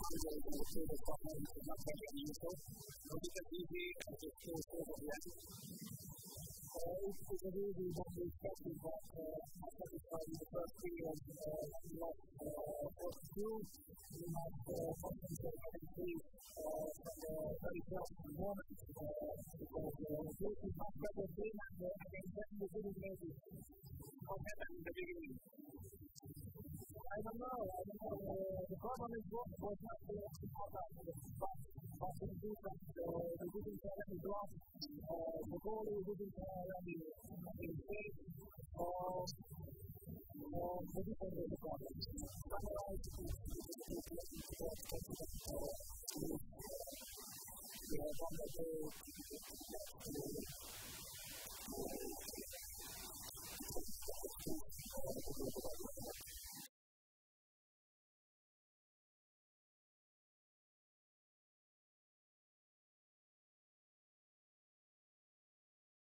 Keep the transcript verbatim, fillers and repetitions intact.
It's a really lovely setting that I satisfied in the first period we lost four to two. We had something that I can see from the very first moment because this is my second game and I can definitely didn't make it. What happened in the beginning? I don't know. I don't know. Uh, the problem is what was not the contact with the but but the defense uh, they didn't have any block. Uh, the goalie didn't have any any space or or the defense was the problem. Otherwise, we have one of the